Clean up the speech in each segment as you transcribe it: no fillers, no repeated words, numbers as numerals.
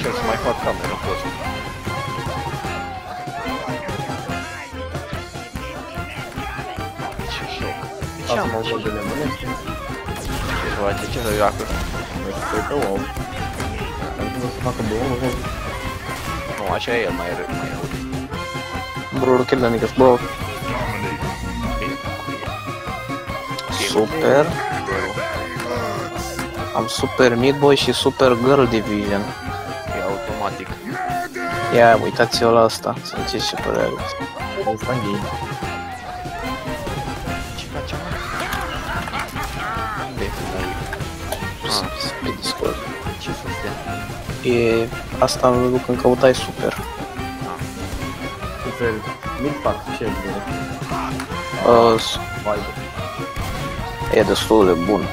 încerc să mai fac cameră cu ăsta. Ce șoc. De ce am avut de nemănesc? Ce să joacă? Nu știu că om. Am vrut să facă două, nu văd. Nu, așa e el mai rău. Bro, kill the niggas, bro. Super. Am Super Meat Boy și Super Girl Division. E automatic. Ia, uitați-vă la asta, să înțeți ce părere are. Asta în game. Ce facem? Unde Pe Discord. ce să stea? E... asta îmi duc când căutai Super. Super mid-pack, ce e bine? Vibe. E destul de bun.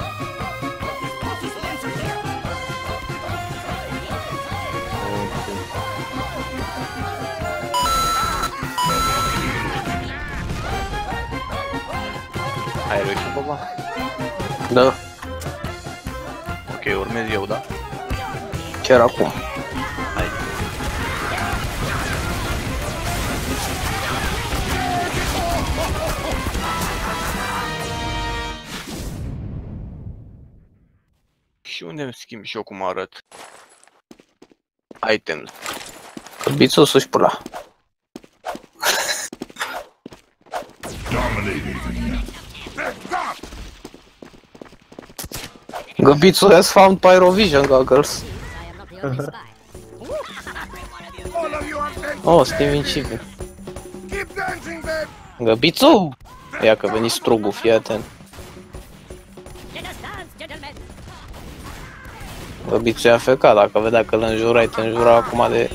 Ai reușit, baba? Da, Ok, urmez eu, da? chiar acum. Hai. Și unde îmi schimb și eu cum arăt? Items. Căbițul sus pula. Găbițul has found Pyrovision goggles. Oh, suntem invincibil. Găbițul! Ia că veni strugul, fii atent. Găbițul e afecat, dacă vedea că îl înjurai, te înjura acum de...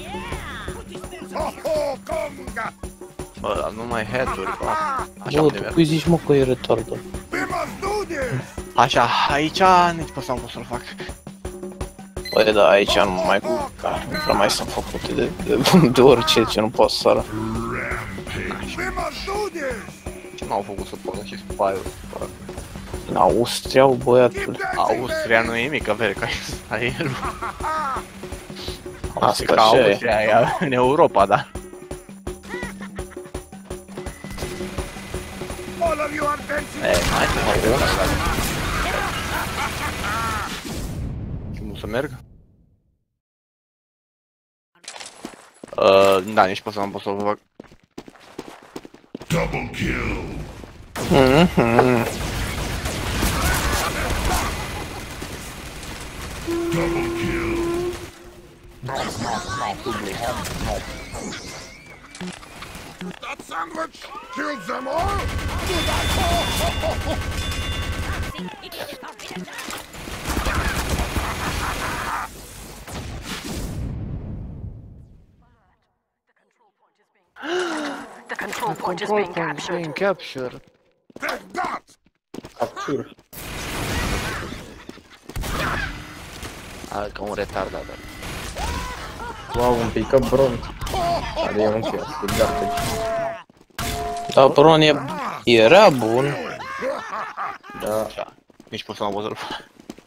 Bă, dar nu mai head-uri, bă. Așa Bă, unde tu merg? cui zici mă că e retardă? Așa, aici nici pe ăsta nu pot să-l fac. Băi, da, aici nu mai cu... Nu prea mai sunt făcute de orice ce nu pot să sară. Ce n-au făcut să poată și spaiul? În Austria, băiatul. Austria nu e mică, vede, ca aerul. Asta Ca așa e. Austria e în Europa, da. Hai să mă rog. Cum să merg? Da, nici pe să nu pot să-l fac. That sandwich kills them all! The control point is being captured. Captured. Take that! Captur. Ca un retardat. Wow, un pick-up bron. Are un pic, de gardage. Dar Bron era bun. Da. Nici pe să nu pot să-l fac.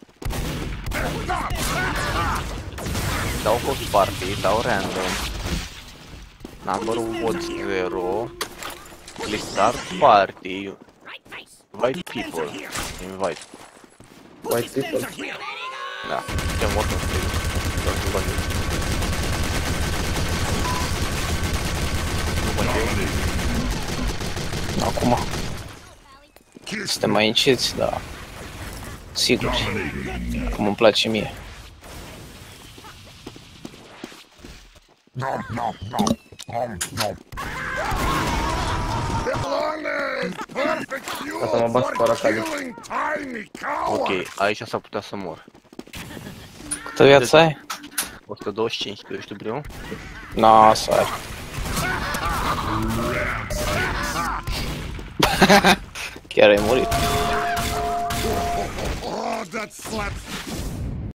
Dau host party, dau random. Number was 0. Click start party. Invite people. Invite. White people. Da, te mort în stil. Acum. Suntem mai înceți, dar... Sigur. Cum îmi place mie. Nom, nom, nom, nom, nom. Perfect Asta fuel mă bat for paracali. killing tiny Ok, cowards! aici s-ar putea să mor. Câtă viață ai? 125, tu ești tu primul? Na, să ai. Chiar ai murit. Oh, that slaps